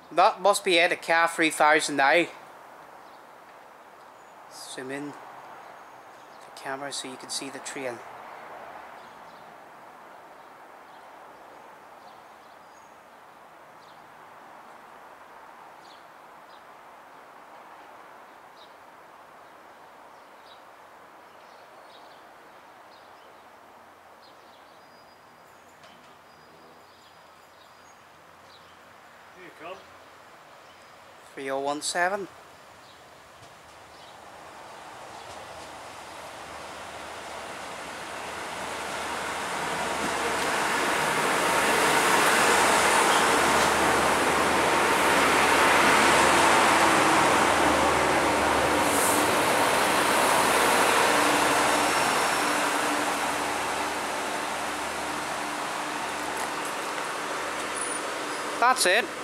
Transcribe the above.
That must be it, a CAF 3000 now. Zoom in the camera so you can see the train. Here you come. 3017. That's it.